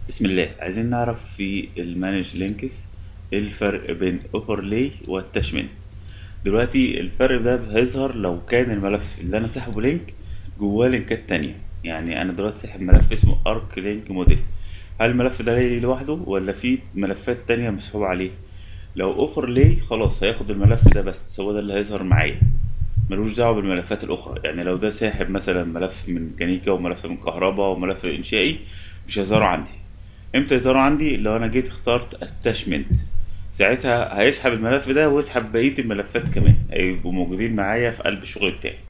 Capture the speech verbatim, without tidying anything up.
بسم الله. عايزين نعرف في المانج لينكس ايه الفرق بين اوفرلاي والتشمن. دلوقتي الفرق ده هيظهر لو كان الملف اللي انا ساحبه لينك جواه لينكات تانية. يعني انا دلوقتي ساحب ملف اسمه ارك لينك موديل، هل الملف ده جاي لوحده ولا في ملفات تانية مسحوبة عليه؟ لو اوفرلاي خلاص هياخد الملف ده بس، هو ده اللي هيظهر معايا، ملوش دعوة بالملفات الأخرى. يعني لو ده ساحب مثلا ملف من ميكانيكا وملف من كهرباء وملف إنشائي مش هيظهروا عندي. امتى يظهروا عندي؟ لو أنا جيت اخترت اتاشمنت، ساعتها هيسحب الملف ده ويسحب بقية الملفات كمان، هيبقوا موجودين معايا في قلب الشغل بتاعي.